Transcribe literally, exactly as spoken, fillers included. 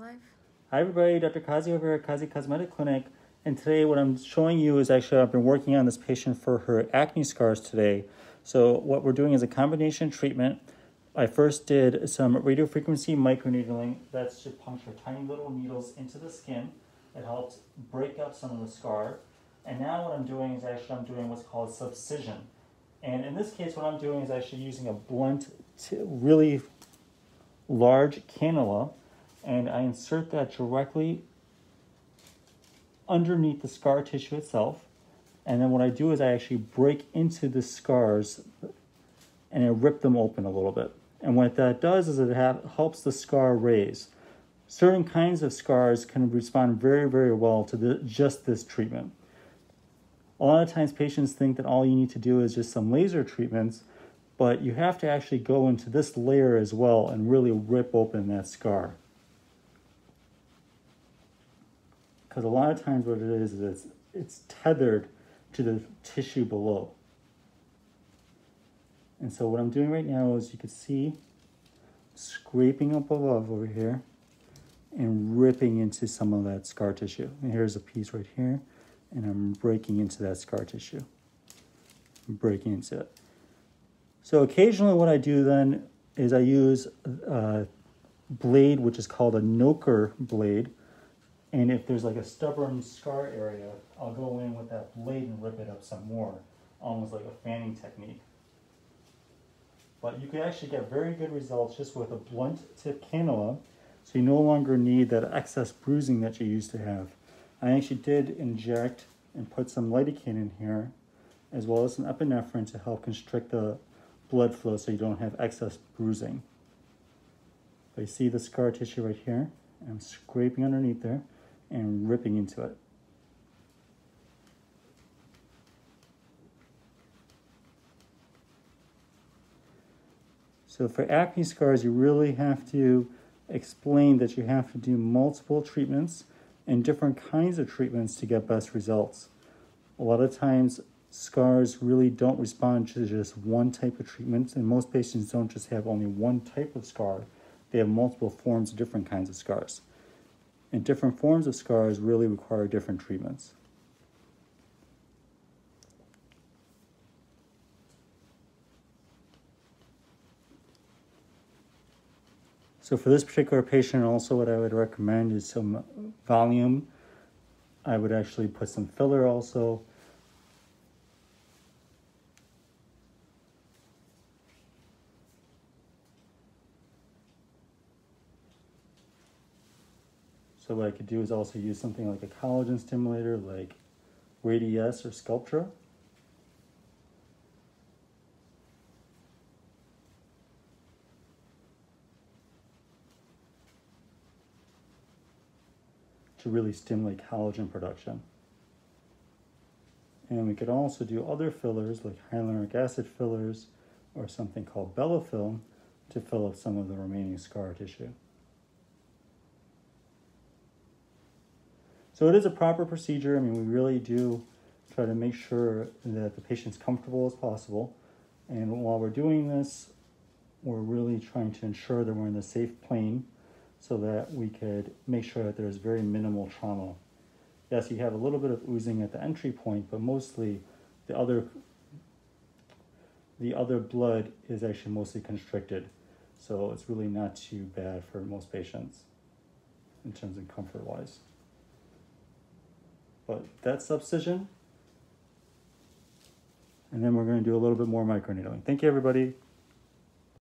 live? Hi everybody, Doctor Kazi over at Kazi Cosmetic Clinic. And today what I'm showing you is actually I've been working on this patient for her acne scars today. So what we're doing is a combination treatment. I first did some radiofrequency microneedling. That's to puncture tiny little needles into the skin. It helps break up some of the scar. And now what I'm doing is actually I'm doing what's called subcision. And in this case, what I'm doing is actually using a blunt, really large cannula, and I insert that directly underneath the scar tissue itself. And then what I do is I actually break into the scars and I rip them open a little bit. And what that does is it helps the scar raise. Certain kinds of scars can respond very, very well to the, just this treatment. A lot of times patients think that all you need to do is just some laser treatments, but you have to actually go into this layer as well and really rip open that scar. Because a lot of times what it is, is it's, it's tethered to the tissue below. And so what I'm doing right now is you can see scraping up above over here and ripping into some of that scar tissue. And here's a piece right here, and I'm breaking into that scar tissue. I'm breaking into it. So occasionally what I do then is I use a blade, which is called a Noker blade. And if there's like a stubborn scar area, I'll go in with that blade and rip it up some more, almost like a fanning technique. But you can actually get very good results just with a blunt tip cannula, so you no longer need that excess bruising that you used to have. I actually did inject and put some lidocaine in here, as well as some epinephrine to help constrict the blood flow so you don't have excess bruising. But you see the scar tissue right here? I'm scraping underneath there and ripping into it. So for acne scars, you really have to explain that you have to do multiple treatments and different kinds of treatments to get best results. A lot of times, scars really don't respond to just one type of treatment, and most patients don't just have only one type of scar. They have multiple forms of different kinds of scars. And different forms of scars really require different treatments. So for this particular patient, also what I would recommend is some volume. I would actually put some filler also. So what I could do is also use something like a collagen stimulator like Radiesse or Sculptra. To really stimulate collagen production. And we could also do other fillers like hyaluronic acid fillers or something called Belafilm to fill up some of the remaining scar tissue. So it is a proper procedure. I mean, we really do try to make sure that the patient's comfortable as possible. And while we're doing this, we're really trying to ensure that we're in a safe plane so that we could make sure that there's very minimal trauma. Yes, you have a little bit of oozing at the entry point, but mostly the other, the other blood is actually mostly constricted. So it's really not too bad for most patients in terms of comfort-wise. But that's subcision. And then we're going to do a little bit more microneedling. Thank you, everybody.